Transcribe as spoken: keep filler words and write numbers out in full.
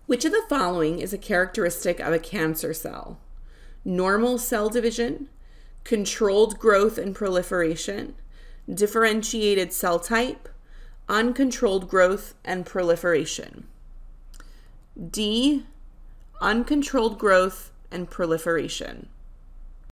Which of the following is a characteristic of a cancer cell? Normal cell division, controlled growth and proliferation, differentiated cell type, uncontrolled growth and proliferation. D, uncontrolled growth and proliferation.